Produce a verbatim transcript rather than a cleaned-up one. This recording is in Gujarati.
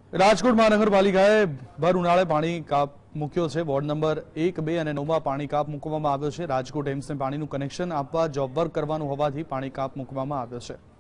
રાજકોટ મહાનગરપાલિકાએ ભર ઉનાળે પાણી કાપ મૂક્યો છે। વોર્ડ નંબર એક બે અને નવ માં પાણી કાપ મૂકવામાં આવ્યો છે। રાજકોટ એમ્સને પાણીનું કનેક્શન આપવા જોબ વર્ક કરવાનું હોવાથી પાણી કાપ મૂકવામાં આવ્યો છે।